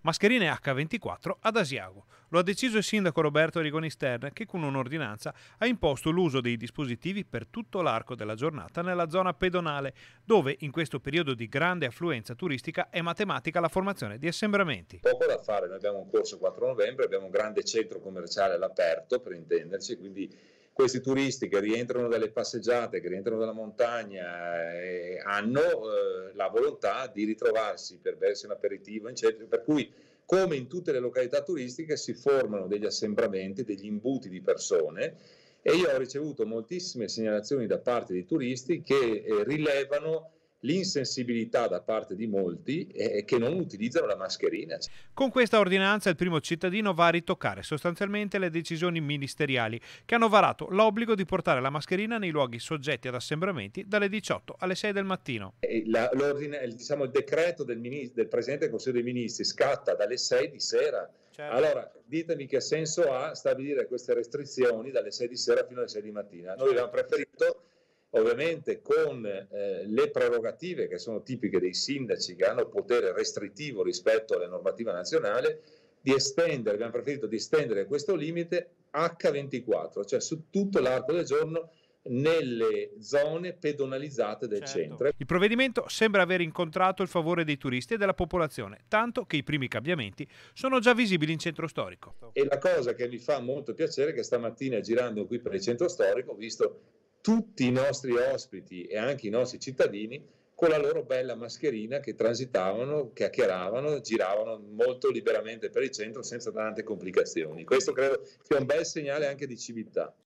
Mascherine H24 ad Asiago. Lo ha deciso il sindaco Roberto Arrigoni Stern, che con un'ordinanza ha imposto l'uso dei dispositivi per tutto l'arco della giornata nella zona pedonale, dove in questo periodo di grande affluenza turistica è matematica la formazione di assembramenti. Poco da fare, noi abbiamo un corso 4 novembre, abbiamo un grande centro commerciale all'aperto, per intenderci, quindi questi turisti che rientrano dalle passeggiate, che rientrano dalla montagna, hanno la volontà di ritrovarsi per bersi un aperitivo in centro, per cui come in tutte le località turistiche si formano degli assembramenti, degli imbuti di persone, e io ho ricevuto moltissime segnalazioni da parte di turisti che rilevano l'insensibilità da parte di molti che non utilizzano la mascherina. Con questa ordinanza il primo cittadino va a ritoccare sostanzialmente le decisioni ministeriali che hanno varato l'obbligo di portare la mascherina nei luoghi soggetti ad assembramenti dalle 18 alle 6 del mattino. Il decreto del Presidente del Consiglio dei Ministri scatta dalle 6 di sera. Certo. Allora, ditemi che senso ha stabilire queste restrizioni dalle 6 di sera fino alle 6 di mattina. Noi abbiamo preferito, ovviamente con le prerogative che sono tipiche dei sindaci, che hanno potere restrittivo rispetto alla normativa nazionale, abbiamo preferito di estendere questo limite H24, cioè su tutto l'arco del giorno nelle zone pedonalizzate del centro. Il provvedimento sembra aver incontrato il favore dei turisti e della popolazione, tanto che i primi cambiamenti sono già visibili in centro storico. E la cosa che mi fa molto piacere è che stamattina, girando qui per il centro storico, ho visto tutti i nostri ospiti e anche i nostri cittadini con la loro bella mascherina che transitavano, chiacchieravano, giravano molto liberamente per il centro senza tante complicazioni. Questo credo sia un bel segnale anche di civiltà.